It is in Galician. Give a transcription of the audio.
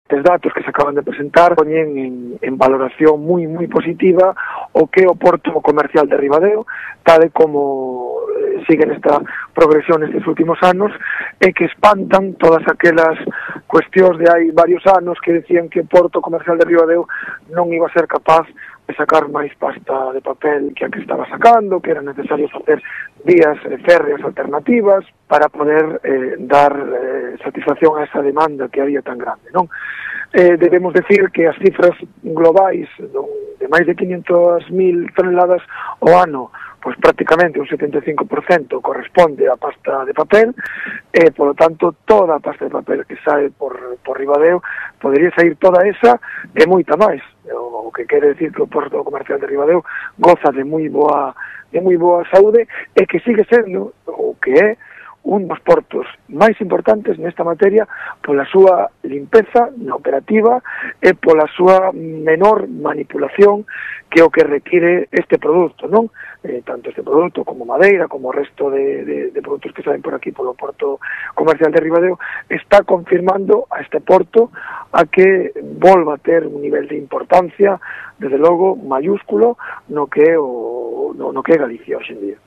Estes datos que se acaban de presentar poñen en valoración moi positiva o que o Porto Comercial de Ribadeo, tal e como sigue nesta progresión nestes últimos anos, e que espantan todas aquelas cuestións de hai varios anos que decían que o Porto Comercial de Ribadeo non iba a ser capaz de sacar máis pasta de papel que a que estaba sacando, que era necesario facer vías férreas alternativas para poder dar satisfacción a esa demanda que había tan grande, non? Debemos decir que as cifras globais de máis de 500.000 toneladas ao ano, pois prácticamente un 75% corresponde á pasta de papel, e, polo tanto, toda a pasta de papel que sae por Ribadeo, podería sair toda esa e moita máis, o que quere decir que o Porto Comercial de Ribadeo goza de moi boa saúde e que sigue sendo o que é un dos portos máis importantes nesta materia pola súa limpeza na operativa e pola súa menor manipulación que o que require este produto, non? Tanto este produto como madeira, como o resto de produtos que saen por aquí polo Porto Comercial de Ribadeo, está confirmando a este porto a que volva a ter un nivel de importancia, desde logo, mayúsculo no que é Galicia hoxe en día.